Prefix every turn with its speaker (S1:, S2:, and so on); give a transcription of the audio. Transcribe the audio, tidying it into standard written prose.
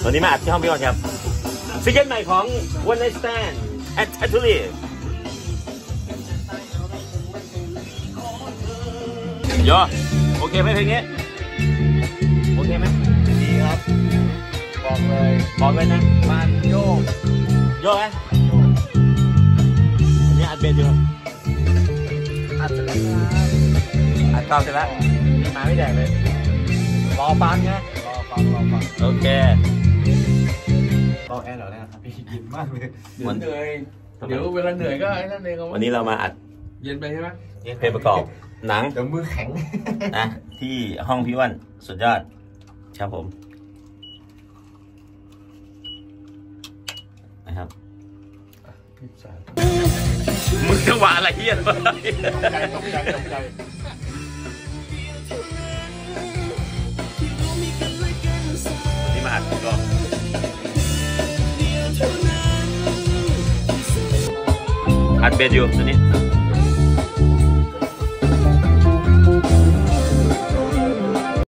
S1: วันนี้มาอัดที่ห้องพี่ก่อนครับซิงเกิลใหม่ของ One Night Stand at Tattooly โยโอเคไหมเพลงนี้โอเคไหม
S2: ดีครับบอกเลยนะมันโยก
S1: ไหมอันนี้อัดเบสอยู่
S2: อัดเสร็จแล้วอัดต่อเสร็จแล้วมีมาไม่แดกเลยรอฟังไงรอฟัง
S1: โอเค
S2: ต่อแอร์เหรอเนี่ยครับพี่ยินมากเลยเดี๋ยวเหนื่อยเดี๋ยวเวลาเหนื่อยก็ไอ้นั่นเอง
S1: วันนี้เรามาอัด
S2: เย็นไปใช่ไหม
S1: เพลงประกอบหนัง
S2: เดี๋ยวมือแข็ง
S1: นะที่ห้องพี่วันสุดยอดครับผมนะครับมึงจะว่าอะไรเฮียตกใจนี่มาอัดก็อัดเบสอยู่ตัวนี้